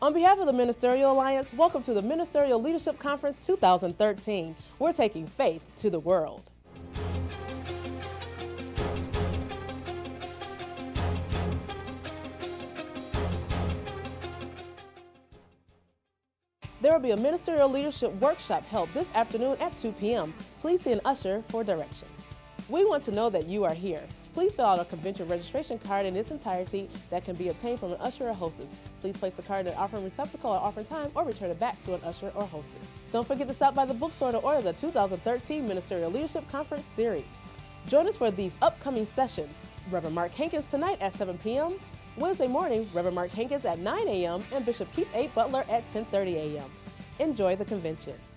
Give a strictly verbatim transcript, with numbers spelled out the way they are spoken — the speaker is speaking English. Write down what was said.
On behalf of the Ministerial Alliance, welcome to the Ministerial Leadership Conference two thousand thirteen. We're taking faith to the world. There will be a Ministerial Leadership Workshop held this afternoon at two p m Please see an usher for directions. We want to know that you are here. Please fill out a convention registration card in its entirety that can be obtained from an usher or hostess. Please place the card in an offering receptacle at offering time or return it back to an usher or hostess. Don't forget to stop by the bookstore to order the two thousand thirteen Ministerial Leadership Conference Series. Join us for these upcoming sessions. Reverend Mark Hankins tonight at seven p m Wednesday morning, Reverend Mark Hankins at nine a m and Bishop Keith A. Butler at ten thirty a m Enjoy the convention.